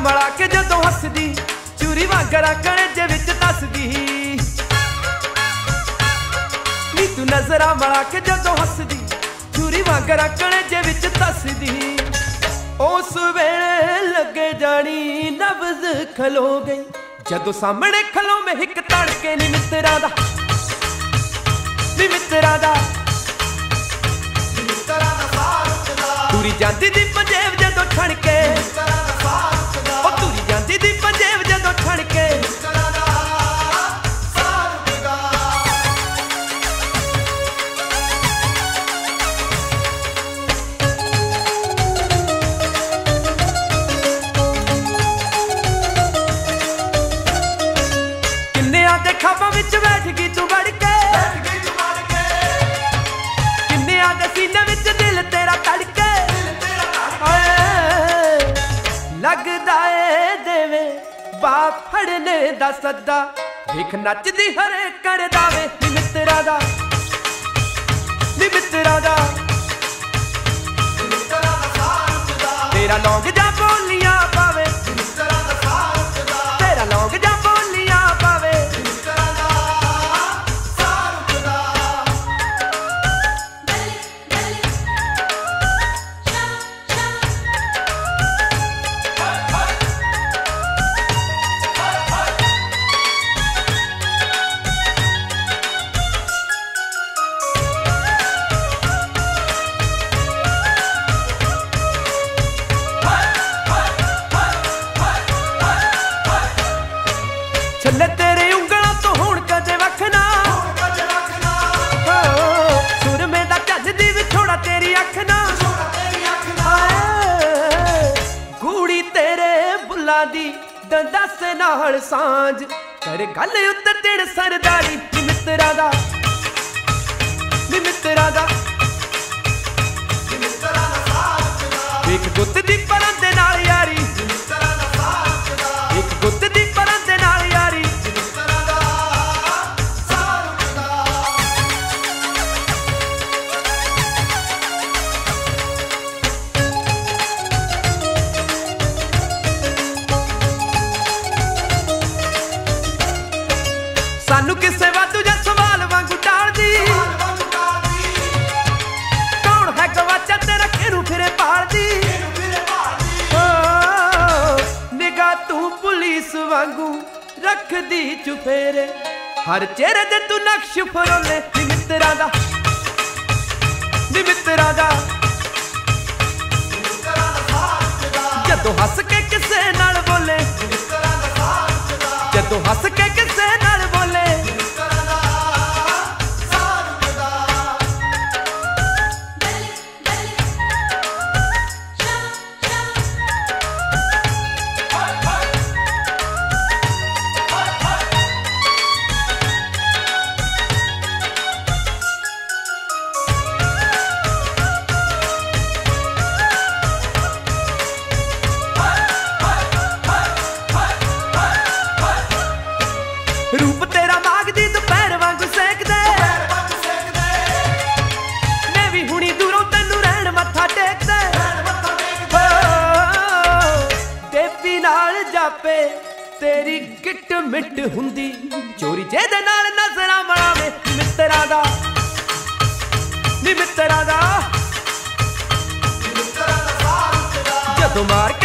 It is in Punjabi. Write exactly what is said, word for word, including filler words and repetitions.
ਮਲਾ ਕੇ ਜਦੋਂ ਹੱਸਦੀ ਚੂਰੀ ਵਾਂਗਰਾ ਕਣਜੇ ਵਿੱਚ ਦੱਸਦੀ ਨੀ ਤੂੰ ਨਜ਼ਰਾਂ ਮਲਾ ਕੇ ਜਦੋਂ ਹੱਸਦੀ ਚੂਰੀ ਵਾਂਗਰਾ ਕਣਜੇ ਵਿੱਚ ਦੱਸਦੀ ਉਸ ਵੇਲੇ ਲੱਗੇ ਜਾਣੀ ਨਬਜ਼ ਖਲੋ ਗਈ ਜਦੋਂ ਸਾਹਮਣੇ ਖਲੋ ਮੈਂ ਇੱਕ ਤੜਕੇ ਨੀ ਮਿੱਤਰਾਂ ਦਾ ਨੀ ਮਿੱਤਰਾਂ ਦਾ ਤੁਰੀ ਜਾਂਦੀ ਦੀ ਪੰਜੇਬ ਜਦੋਂ ਛਣ ਕੇ ਉਹ ਤੁਰੀ ਜਾਂਦੀ ਦੀ ਪੰਜੇਬ ਜਦੋਂ ਛਣ ਕੇ ਕਿੰਨਿਆਂ ਦੇ ਖਾਬਾਂ ਵਿੱਚ ਬੈਠ ਗਈ ਤੂੰ ਵੜ ਕੇ ਕਿੰਨਿਆਂ ਦੇ ਸੀਨੇ ਵਿੱਚ ਦਿਲ ਤੇਰਾ ਧੜਕੇ ਲੱਗਦਾ ਏ ਦੇਵੇ ਬਾਪ ਫੜਨੇ ਦਾ ਸੱਦਾ ਵੇਖ ਨੱਚਦੀ ਹਰੇ ਕਰਦਾ ਵੇ ਨੀ ਮਿੱਤਰਾਂ ਦਾ ਨੀ ਮਿੱਤਰਾਂ ਦਾ ਤੇਰਾ ਲੌਂਗ ਜਾ ਬੋਲੀਆਂ ਪਾਵੇ ਤੇਰਾ ਲੌਂਗ ਜਾ ਬੋਲੀਆਂ ਪਾਵੇ ਛੱਲੇ ਤੇਰੇ ਉਂਗਲਾਂ ਤੋਂ ਹੁਣ ਕਦੇ ਵੱਖ ਨਾ ਸੁਰਮੇ ਦਾ ਝੱਜਦੀ ਵਿਛੋੜਾ ਤੇਰੀ ਅੱਖ ਨਾ ਗੂੜੀ ਤੇਰੇ ਬੁੱਲਾਂ ਦੀ ਦੰਦਸ ਨਾਲ ਸਾਂਝ ਕਰ ਗੱਲ ਉੱਤੇ ਤੇੜ ਸਰਦਾਰੀ ਨੀ ਮਿੱਤਰਾਂ ਦਾ ਨੀ ਮਿੱਤਰਾਂ ਦਾ ਇੱਕ ਗੁੱਤ ਦੀ ਪਰਨ ਦੇ ਨਾਲ ਯਾਰੀ ਇੱਕ ਗੁੱਤ ਦੀ ਪਰਨ ਦੇ ਨਾਲ ਯਾਰੀ ਸਾਨੂੰ ਕਿਸੇ ਵਾਧੂ ਜਾਂ ਸਵਾਲ ਵਾਂਗੂ ਟਾਲਦੀ ਕੌਣ ਹੈ ਗਵਾਚਾ ਤੇਰਾ ਕਿਹਨੂੰ ਫਿਰੇ ਭਾਲਦੀ ਨਿਗਾਹ ਤੂੰ ਪੁਲਿਸ ਵਾਂਗੂ ਰੱਖਦੀ ਚੁਫੇਰੇ ਹਰ ਚਿਹਰੇ ਤੇ ਤੂੰ ਨਕਸ਼ ਫਰੋਲੇ ਨੀ ਮਿੱਤਰਾਂ ਦਾ ਨੀ ਮਿੱਤਰਾਂ ਦਾ ਜਦੋਂ ਹੱਸ ਕੇ ਕਿਸੇ ਨਾਲ ਬੋਲੇ ਜਦੋਂ ਹੱਸ ਕੇ ਕਿਸੇ ਨਾਲ ਬੋਲੇ ਰੂਪ ਤੇਰਾ ਮਾਗਦੀ ਦੁਪਹਿਰ ਵਾਂਗੂ ਸੇਕਦੇ ਮੈਂ ਵੀ ਹੁਣੀ ਦੂਰੋਂ ਤੈਨੂੰ ਰਹਿਣ ਮੱਥਾ ਟੇਕਦੇ ਦੇਵੀ ਨਾਲ ਜਾਪੇ ਤੇਰੀ ਗਿੱਟ ਮਿੱਟ ਹੁੰਦੀ ਚੋਰੀ ਜਿਹਦੇ ਨਾਲ ਨਜ਼ਰਾਂ ਮਲਾਵੇ ਮਿੱਤਰਾਂ ਦਾ ਨੀ ਮਿੱਤਰਾਂ ਦਾ ਜਦੋਂ ਮਾਰ